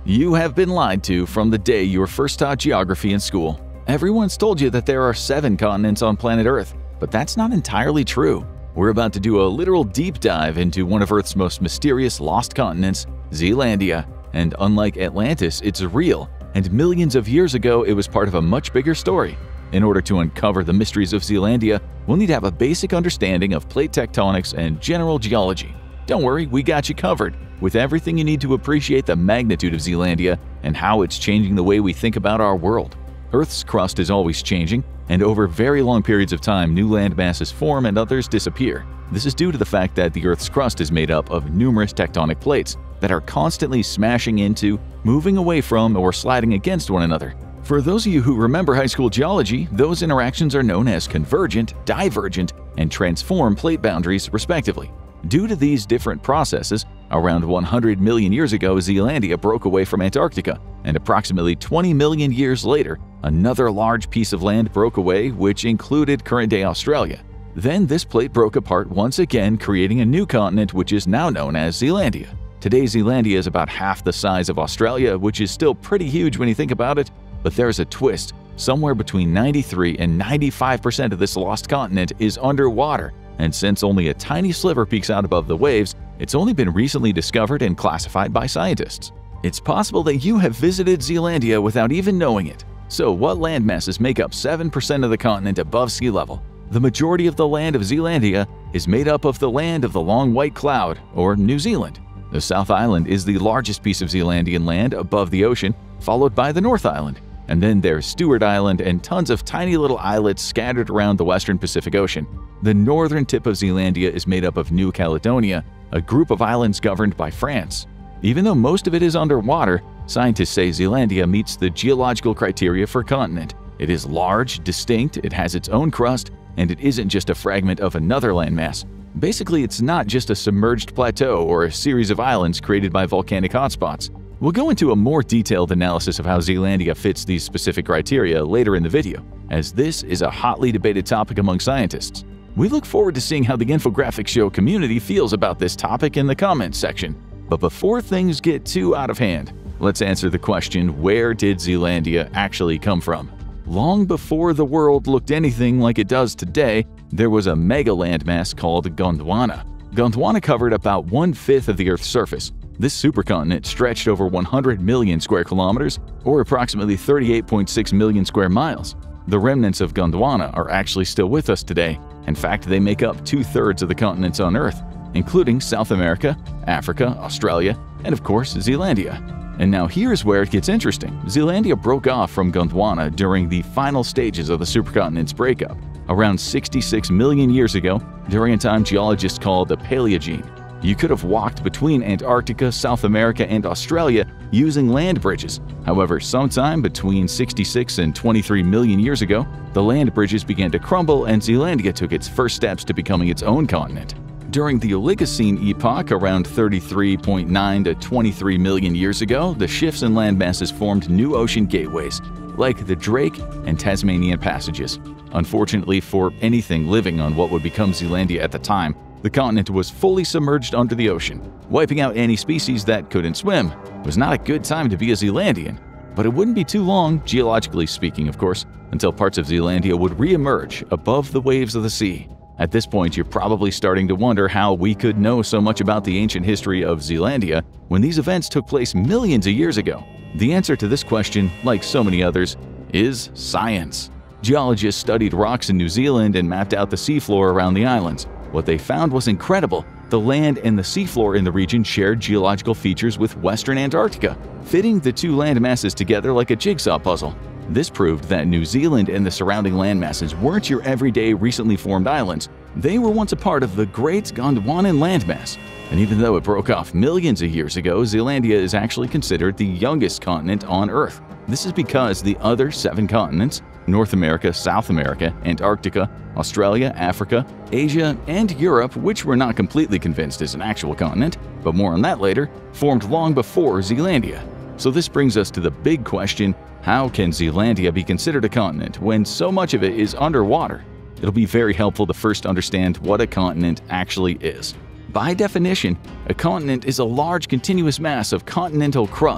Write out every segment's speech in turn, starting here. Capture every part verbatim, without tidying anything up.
You have been lied to from the day you were first taught geography in school. Everyone's told you that there are seven continents on planet Earth, but that's not entirely true. We're about to do a literal deep dive into one of Earth's most mysterious lost continents, Zealandia. And unlike Atlantis, it's real, and millions of years ago it was part of a much bigger story. In order to uncover the mysteries of Zealandia, we'll need to have a basic understanding of plate tectonics and general geology. Don't worry, we got you covered, with everything you need to appreciate the magnitude of Zealandia and how it's changing the way we think about our world. Earth's crust is always changing, and over very long periods of time new land masses form and others disappear. This is due to the fact that the Earth's crust is made up of numerous tectonic plates that are constantly smashing into, moving away from, or sliding against one another. For those of you who remember high school geology, those interactions are known as convergent, divergent, and transform plate boundaries, respectively. Due to these different processes, around one hundred million years ago, Zealandia broke away from Antarctica, and approximately twenty million years later, another large piece of land broke away, which included current-day Australia. Then this plate broke apart once again, creating a new continent which is now known as Zealandia. Today, Zealandia is about half the size of Australia, which is still pretty huge when you think about it, but there's a twist. Somewhere between ninety-three and ninety-five percent of this lost continent is underwater, and since only a tiny sliver peeks out above the waves, it's only been recently discovered and classified by scientists. It's possible that you have visited Zealandia without even knowing it. So what landmasses make up seven percent of the continent above sea level? The majority of the land of Zealandia is made up of the land of the Long White Cloud, or New Zealand. The South Island is the largest piece of Zealandian land above the ocean, followed by the North Island. And then there's Stewart Island and tons of tiny little islets scattered around the western Pacific Ocean. The northern tip of Zealandia is made up of New Caledonia, a group of islands governed by France. Even though most of it is underwater, scientists say Zealandia meets the geological criteria for a continent. It is large, distinct, it has its own crust, and it isn't just a fragment of another landmass. Basically, it's not just a submerged plateau or a series of islands created by volcanic hotspots. We'll go into a more detailed analysis of how Zealandia fits these specific criteria later in the video, as this is a hotly debated topic among scientists. We look forward to seeing how the Infographics Show community feels about this topic in the comments section. But before things get too out of hand, let's answer the question, where did Zealandia actually come from? Long before the world looked anything like it does today, there was a mega landmass called Gondwana. Gondwana covered about one-fifth of the Earth's surface. This supercontinent stretched over one hundred million square kilometers, or approximately thirty-eight point six million square miles. The remnants of Gondwana are actually still with us today. In fact, they make up two-thirds of the continents on Earth, including South America, Africa, Australia, and of course, Zealandia. And now here's where it gets interesting. Zealandia broke off from Gondwana during the final stages of the supercontinent's breakup, around sixty-six million years ago, during a time geologists call the Paleogene. You could have walked between Antarctica, South America, and Australia using land bridges. However, sometime between sixty-six and twenty-three million years ago, the land bridges began to crumble and Zealandia took its first steps to becoming its own continent. During the Oligocene epoch, around thirty-three point nine to twenty-three million years ago, the shifts in land masses formed new ocean gateways, like the Drake and Tasmanian passages. Unfortunately for anything living on what would become Zealandia at the time, the continent was fully submerged under the ocean. Wiping out any species that couldn't swim was not a good time to be a Zealandian. But it wouldn't be too long, geologically speaking of course, until parts of Zealandia would re-emerge above the waves of the sea. At this point, you're probably starting to wonder how we could know so much about the ancient history of Zealandia when these events took place millions of years ago. The answer to this question, like so many others, is science. Geologists studied rocks in New Zealand and mapped out the seafloor around the islands. What they found was incredible. The land and the seafloor in the region shared geological features with Western Antarctica, fitting the two land masses together like a jigsaw puzzle. This proved that New Zealand and the surrounding landmasses weren't your everyday recently formed islands. They were once a part of the Great Gondwanan landmass. And even though it broke off millions of years ago, Zealandia is actually considered the youngest continent on Earth. This is because the other seven continents, North America, South America, Antarctica, Australia, Africa, Asia, and Europe, which we're not completely convinced is an actual continent, but more on that later, formed long before Zealandia. So this brings us to the big question, how can Zealandia be considered a continent when so much of it is underwater? It'll be very helpful to first understand what a continent actually is. By definition, a continent is a large continuous mass of continental crust,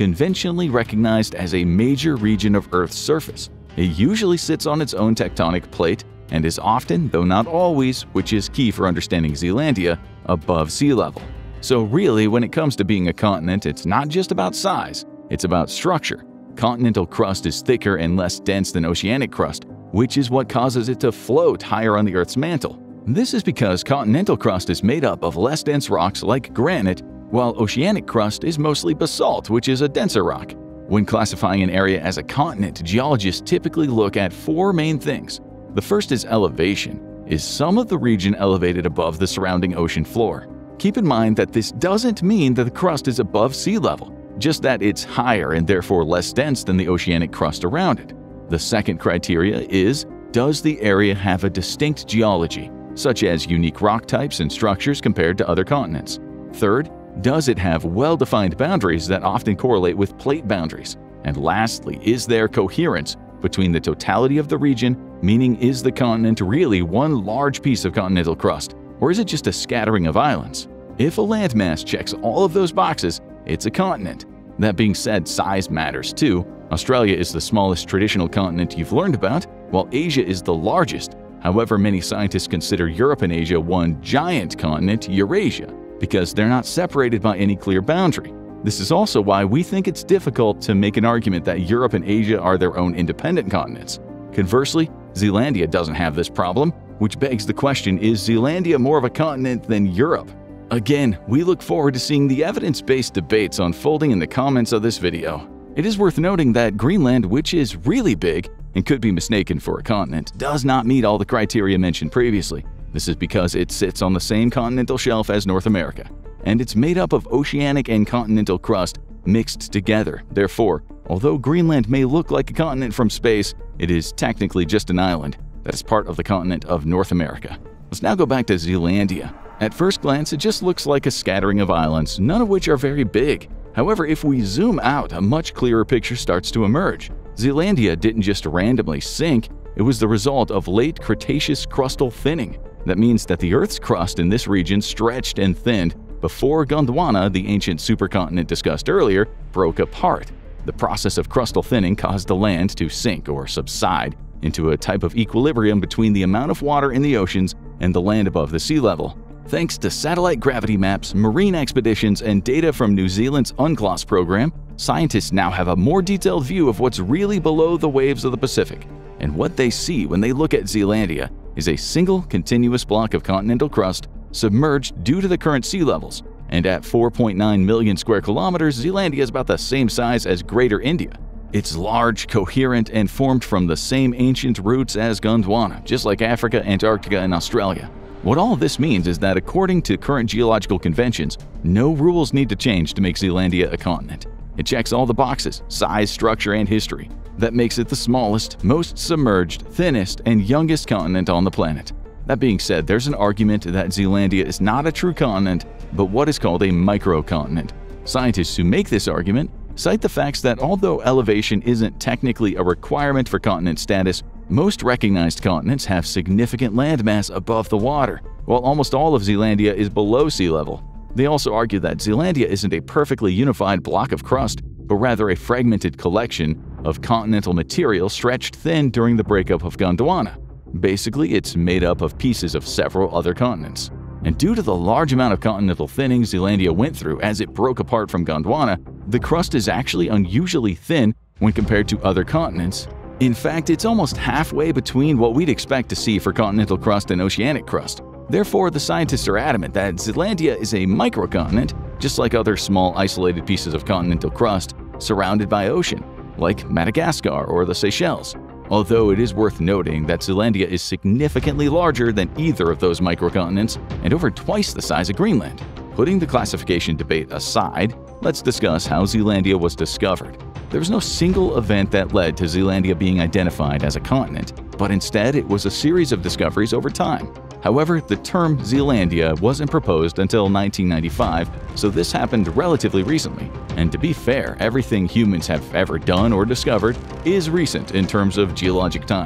conventionally recognized as a major region of Earth's surface. It usually sits on its own tectonic plate and is often, though not always, which is key for understanding Zealandia, above sea level. So really, when it comes to being a continent, it's not just about size, it's about structure. Continental crust is thicker and less dense than oceanic crust, which is what causes it to float higher on the Earth's mantle. This is because continental crust is made up of less dense rocks like granite, while oceanic crust is mostly basalt, which is a denser rock. When classifying an area as a continent, geologists typically look at four main things. The first is elevation. Is some of the region elevated above the surrounding ocean floor? Keep in mind that this doesn't mean that the crust is above sea level, just that it's higher and therefore less dense than the oceanic crust around it. The second criteria is, does the area have a distinct geology, such as unique rock types and structures compared to other continents? Third, does it have well-defined boundaries that often correlate with plate boundaries? And lastly, is there coherence between the totality of the region, meaning is the continent really one large piece of continental crust, or is it just a scattering of islands? If a landmass checks all of those boxes, it's a continent. That being said, size matters too. Australia is the smallest traditional continent you've learned about, while Asia is the largest. However, many scientists consider Europe and Asia one giant continent, Eurasia, because they're not separated by any clear boundary. This is also why we think it's difficult to make an argument that Europe and Asia are their own independent continents. Conversely, Zealandia doesn't have this problem, which begs the question, is Zealandia more of a continent than Europe? Again, we look forward to seeing the evidence-based debates unfolding in the comments of this video. It is worth noting that Greenland, which is really big and could be mistaken for a continent, does not meet all the criteria mentioned previously. This is because it sits on the same continental shelf as North America, and it's made up of oceanic and continental crust mixed together. Therefore, although Greenland may look like a continent from space, it is technically just an island that is part of the continent of North America. Let's now go back to Zealandia. At first glance, it just looks like a scattering of islands, none of which are very big. However, if we zoom out, a much clearer picture starts to emerge. Zealandia didn't just randomly sink, it was the result of late Cretaceous crustal thinning. That means that the Earth's crust in this region stretched and thinned before Gondwana, the ancient supercontinent discussed earlier, broke apart. The process of crustal thinning caused the land to sink or subside into a type of equilibrium between the amount of water in the oceans and the land above the sea level. Thanks to satellite gravity maps, marine expeditions, and data from New Zealand's UNCLOS program, scientists now have a more detailed view of what's really below the waves of the Pacific. And what they see when they look at Zealandia is a single continuous block of continental crust submerged due to the current sea levels. And at four point nine million square kilometers, Zealandia is about the same size as Greater India. It's large, coherent, and formed from the same ancient roots as Gondwana, just like Africa, Antarctica, and Australia. What all this means is that according to current geological conventions, no rules need to change to make Zealandia a continent. It checks all the boxes, size, structure, and history. That makes it the smallest, most submerged, thinnest, and youngest continent on the planet. That being said, there's an argument that Zealandia is not a true continent, but what is called a microcontinent. Scientists who make this argument cite the facts that although elevation isn't technically a requirement for continent status, most recognized continents have significant landmass above the water, while almost all of Zealandia is below sea level. They also argue that Zealandia isn't a perfectly unified block of crust, but rather a fragmented collection of continental material stretched thin during the breakup of Gondwana. Basically, it's made up of pieces of several other continents. And due to the large amount of continental thinning Zealandia went through as it broke apart from Gondwana, the crust is actually unusually thin when compared to other continents. In fact, it's almost halfway between what we'd expect to see for continental crust and oceanic crust. Therefore, the scientists are adamant that Zealandia is a microcontinent, just like other small isolated pieces of continental crust surrounded by ocean, like Madagascar or the Seychelles. Although it is worth noting that Zealandia is significantly larger than either of those microcontinents and over twice the size of Greenland. Putting the classification debate aside, let's discuss how Zealandia was discovered. There was no single event that led to Zealandia being identified as a continent, but instead it was a series of discoveries over time. However, the term Zealandia wasn't proposed until nineteen ninety-five, so this happened relatively recently. And to be fair, everything humans have ever done or discovered is recent in terms of geologic time.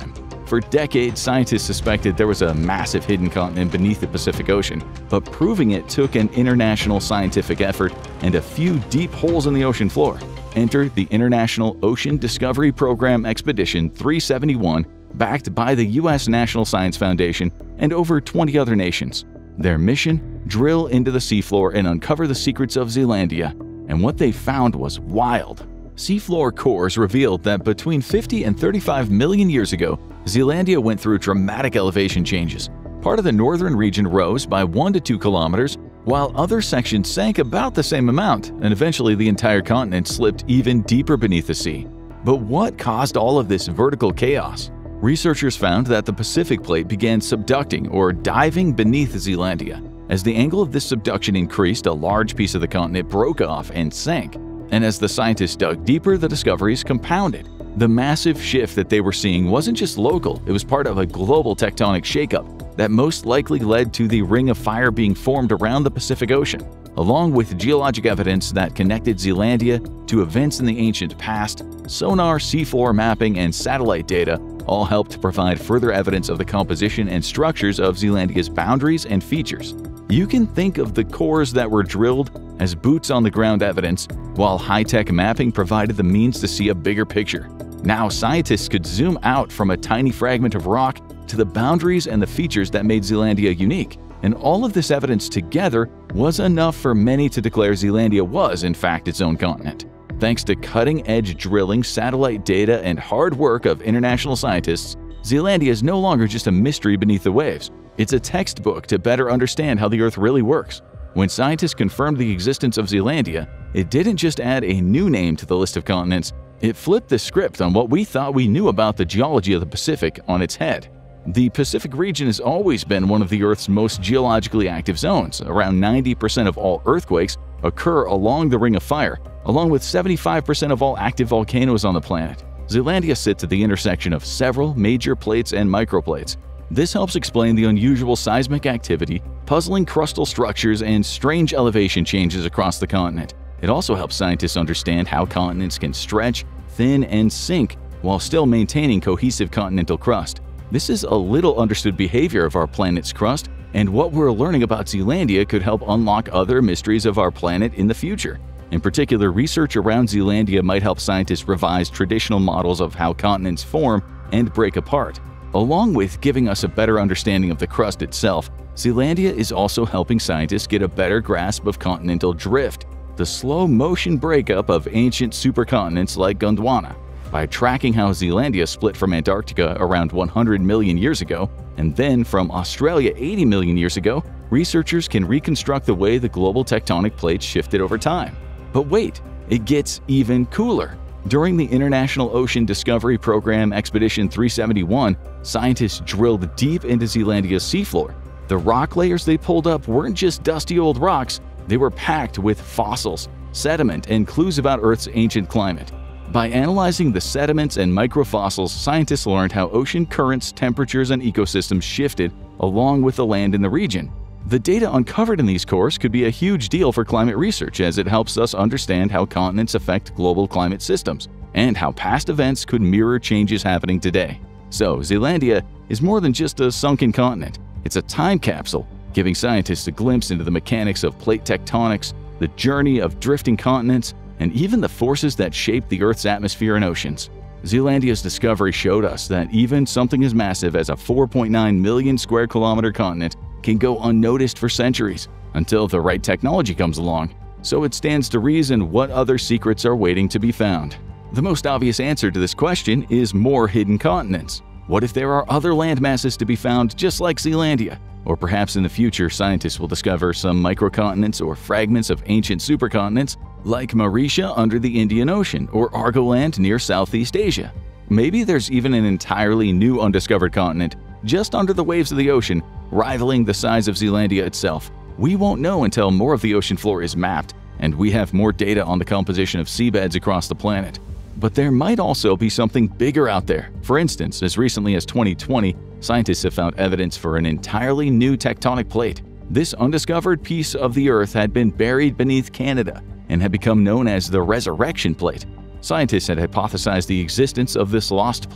For decades, scientists suspected there was a massive hidden continent beneath the Pacific Ocean, but proving it took an international scientific effort and a few deep holes in the ocean floor. Enter the International Ocean Discovery Program Expedition three seventy-one, backed by the U S National Science Foundation and over twenty other nations. Their mission? Drill into the seafloor and uncover the secrets of Zealandia. And what they found was wild. Seafloor cores revealed that between fifty and thirty-five million years ago, Zealandia went through dramatic elevation changes. Part of the northern region rose by one to two kilometers, while other sections sank about the same amount, and eventually the entire continent slipped even deeper beneath the sea. But what caused all of this vertical chaos? Researchers found that the Pacific Plate began subducting or diving beneath Zealandia. As the angle of this subduction increased, a large piece of the continent broke off and sank. And as the scientists dug deeper, the discoveries compounded. The massive shift that they were seeing wasn't just local, it was part of a global tectonic shakeup that most likely led to the ring of fire being formed around the Pacific Ocean. Along with geologic evidence that connected Zealandia to events in the ancient past, sonar, seafloor mapping, and satellite data all helped provide further evidence of the composition and structures of Zealandia's boundaries and features. You can think of the cores that were drilled as boots-on-the-ground evidence, while high-tech mapping provided the means to see a bigger picture. Now scientists could zoom out from a tiny fragment of rock to the boundaries and the features that made Zealandia unique. And all of this evidence together was enough for many to declare Zealandia was, in fact, its own continent. Thanks to cutting-edge drilling, satellite data, and hard work of international scientists, Zealandia is no longer just a mystery beneath the waves. It's a textbook to better understand how the Earth really works. When scientists confirmed the existence of Zealandia, it didn't just add a new name to the list of continents, it flipped the script on what we thought we knew about the geology of the Pacific on its head. The Pacific region has always been one of the Earth's most geologically active zones. Around ninety percent of all earthquakes occur along the Ring of Fire, along with seventy-five percent of all active volcanoes on the planet. Zealandia sits at the intersection of several major plates and microplates. This helps explain the unusual seismic activity, puzzling crustal structures, and strange elevation changes across the continent. It also helps scientists understand how continents can stretch, thin, and sink while still maintaining cohesive continental crust. This is a little understood behavior of our planet's crust, and what we're learning about Zealandia could help unlock other mysteries of our planet in the future. In particular, research around Zealandia might help scientists revise traditional models of how continents form and break apart. Along with giving us a better understanding of the crust itself, Zealandia is also helping scientists get a better grasp of continental drift, the slow-motion breakup of ancient supercontinents like Gondwana. By tracking how Zealandia split from Antarctica around one hundred million years ago, and then from Australia eighty million years ago, researchers can reconstruct the way the global tectonic plates shifted over time. But wait, it gets even cooler. During the International Ocean Discovery Program Expedition three seventy-one, scientists drilled deep into Zealandia's seafloor. The rock layers they pulled up weren't just dusty old rocks, they were packed with fossils, sediment, and clues about Earth's ancient climate. By analyzing the sediments and microfossils, scientists learned how ocean currents, temperatures, and ecosystems shifted along with the land in the region. The data uncovered in these cores could be a huge deal for climate research, as it helps us understand how continents affect global climate systems and how past events could mirror changes happening today. So, Zealandia is more than just a sunken continent. It's a time capsule, giving scientists a glimpse into the mechanics of plate tectonics, the journey of drifting continents, and even the forces that shape the Earth's atmosphere and oceans. Zealandia's discovery showed us that even something as massive as a four point nine million square kilometer continent can go unnoticed for centuries until the right technology comes along. So it stands to reason what other secrets are waiting to be found. The most obvious answer to this question is more hidden continents. What if there are other landmasses to be found just like Zealandia? Or perhaps in the future, scientists will discover some microcontinents or fragments of ancient supercontinents like Mauritia under the Indian Ocean or Argoland near Southeast Asia. Maybe there's even an entirely new undiscovered continent just under the waves of the ocean, rivaling the size of Zealandia itself. We won't know until more of the ocean floor is mapped and we have more data on the composition of seabeds across the planet. But there might also be something bigger out there. For instance, as recently as twenty twenty, scientists have found evidence for an entirely new tectonic plate. This undiscovered piece of the Earth had been buried beneath Canada and had become known as the Resurrection Plate. Scientists had hypothesized the existence of this lost plate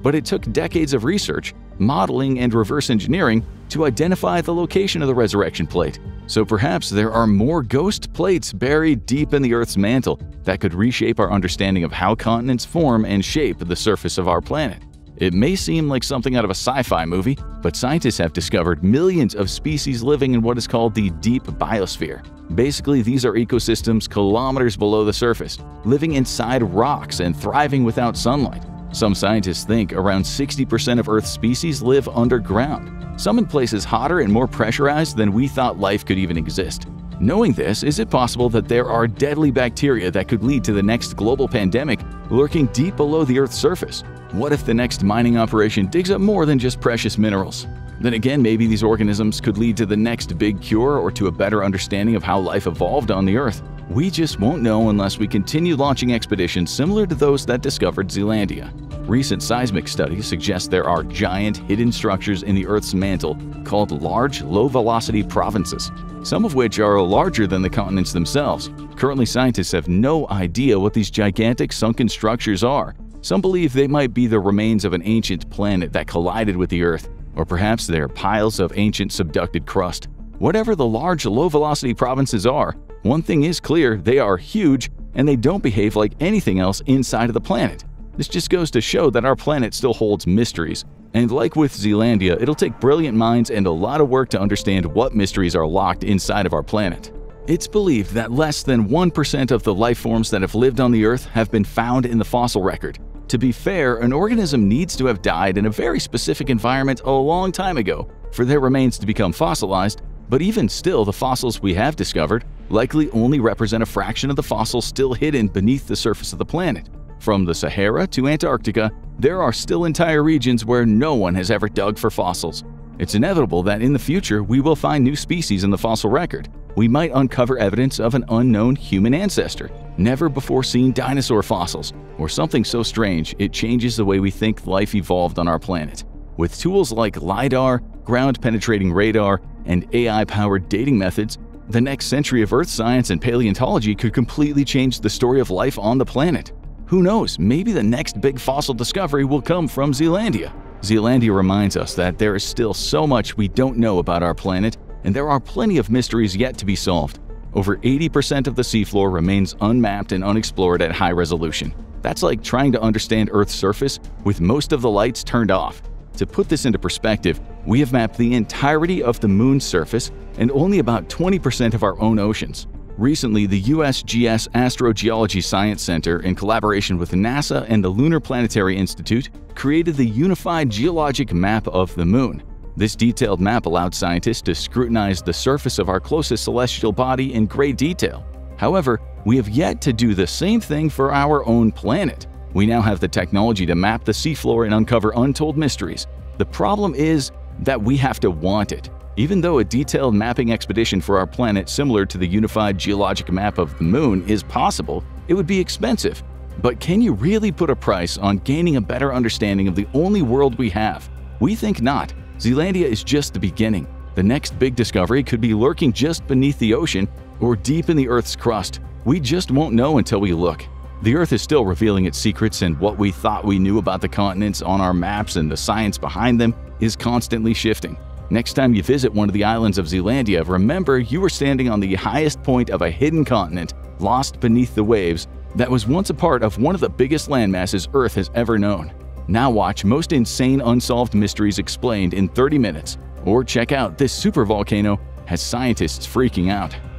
but it took decades of research, modeling, and reverse engineering to identify the location of the resurrection plate. So perhaps there are more ghost plates buried deep in the Earth's mantle that could reshape our understanding of how continents form and shape the surface of our planet. It may seem like something out of a sci-fi movie, but scientists have discovered millions of species living in what is called the deep biosphere. Basically, these are ecosystems kilometers below the surface, living inside rocks and thriving without sunlight. Some scientists think around sixty percent of Earth's species live underground, some in places hotter and more pressurized than we thought life could even exist. Knowing this, is it possible that there are deadly bacteria that could lead to the next global pandemic lurking deep below the Earth's surface? What if the next mining operation digs up more than just precious minerals? Then again, maybe these organisms could lead to the next big cure or to a better understanding of how life evolved on the Earth. We just won't know unless we continue launching expeditions similar to those that discovered Zealandia. Recent seismic studies suggest there are giant hidden structures in the Earth's mantle called large, low-velocity provinces, some of which are larger than the continents themselves. Currently, scientists have no idea what these gigantic sunken structures are. Some believe they might be the remains of an ancient planet that collided with the Earth, or perhaps they're piles of ancient subducted crust. Whatever the large, low-velocity provinces are, one thing is clear: they are huge, and they don't behave like anything else inside of the planet. This just goes to show that our planet still holds mysteries, and like with Zealandia, it'll take brilliant minds and a lot of work to understand what mysteries are locked inside of our planet. It's believed that less than one percent of the life forms that have lived on the Earth have been found in the fossil record. To be fair, an organism needs to have died in a very specific environment a long time ago for their remains to become fossilized, but even still, the fossils we have discovered likely only represent a fraction of the fossils still hidden beneath the surface of the planet. From the Sahara to Antarctica, there are still entire regions where no one has ever dug for fossils. It's inevitable that in the future we will find new species in the fossil record. We might uncover evidence of an unknown human ancestor, never before seen dinosaur fossils, or something so strange it changes the way we think life evolved on our planet. With tools like LiDAR, ground-penetrating radar, and A I-powered dating methods, the next century of Earth science and paleontology could completely change the story of life on the planet. Who knows, maybe the next big fossil discovery will come from Zealandia. Zealandia reminds us that there is still so much we don't know about our planet, and there are plenty of mysteries yet to be solved. Over eighty percent of the seafloor remains unmapped and unexplored at high resolution. That's like trying to understand Earth's surface with most of the lights turned off. To put this into perspective, we have mapped the entirety of the Moon's surface and only about twenty percent of our own oceans. Recently, the U S G S Astrogeology Science Center, in collaboration with NASA and the Lunar Planetary Institute, created the Unified Geologic Map of the Moon. This detailed map allowed scientists to scrutinize the surface of our closest celestial body in great detail. However, we have yet to do the same thing for our own planet. We now have the technology to map the seafloor and uncover untold mysteries. The problem is that we have to want it. Even though a detailed mapping expedition for our planet similar to the Unified Geologic Map of the Moon is possible, it would be expensive. But can you really put a price on gaining a better understanding of the only world we have? We think not. Zealandia is just the beginning. The next big discovery could be lurking just beneath the ocean or deep in the Earth's crust. We just won't know until we look. The Earth is still revealing its secrets, and what we thought we knew about the continents on our maps and the science behind them is constantly shifting. Next time you visit one of the islands of Zealandia, remember you are standing on the highest point of a hidden continent, lost beneath the waves, that was once a part of one of the biggest landmasses Earth has ever known. Now watch Most Insane Unsolved Mysteries Explained in thirty minutes, or check out This Supervolcano Has Scientists Freaking Out.